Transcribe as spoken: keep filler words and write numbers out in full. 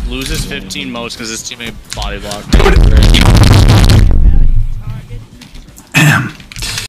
loses fifteen most because his teammate body blocked. Dude,